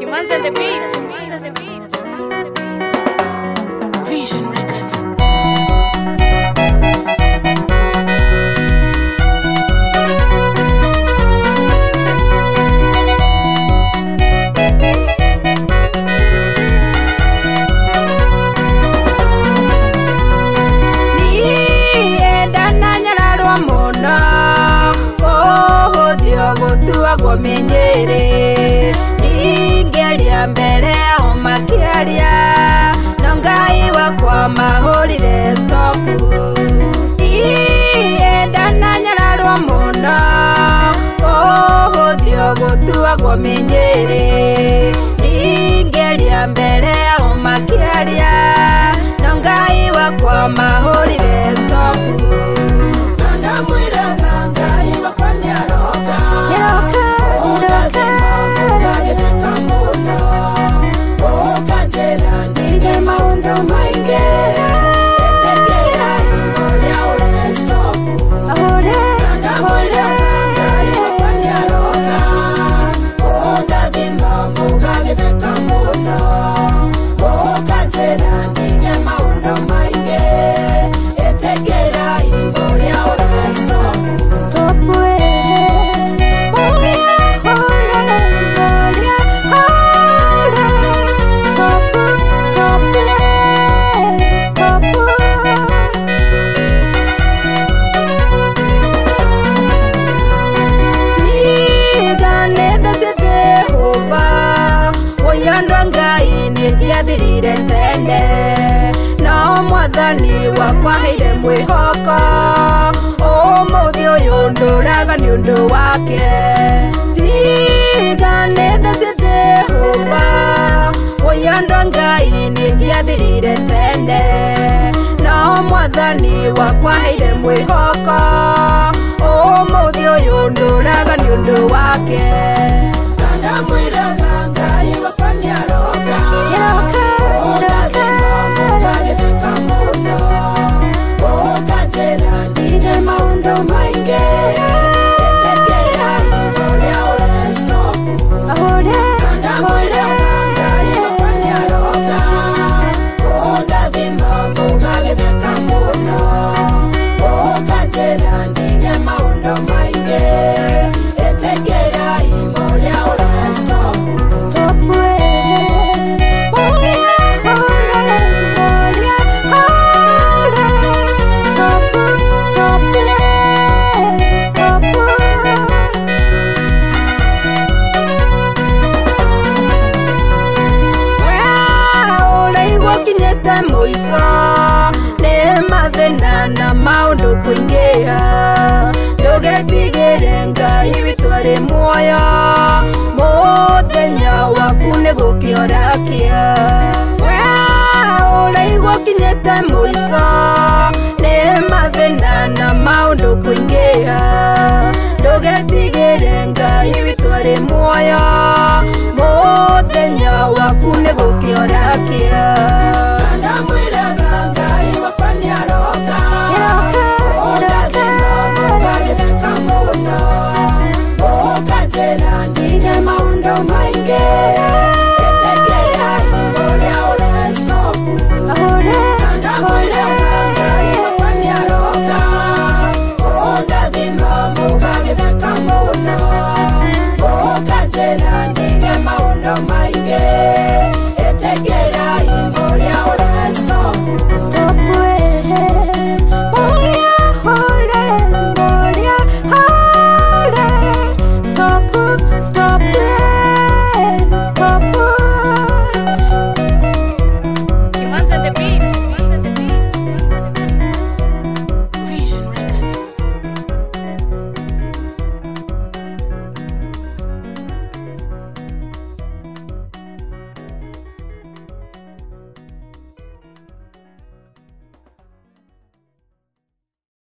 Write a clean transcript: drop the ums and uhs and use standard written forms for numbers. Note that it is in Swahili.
Man's on the beat. Vision Records. Menyere ningelia mbele o makiaria nongai wakwa mahorire stop ienda nanyararwo muno ohuthio gutua gwo menyere ningelia mbele o makiaria nongai wakwa mahorire stop no mwathani wakwa heire mwihoko umuthi uyu nduraga ni undu wake tiganite Jehova uyandwa ngai ningiathirire tene no mwathani wakwa heire mwihoko umuthi uyu nduraga ni undu wake ndamwiraga ngai wakwa niaroga na maundu kuingia ndugetigire ngai witu ari muoyo muthenya waku ni gukiorakia we uraigua kinyete muico ni mathina na maundu kuingia ndugetigire ngai witu ari muoyo muthenya waku ni gukiorakia maundu maingi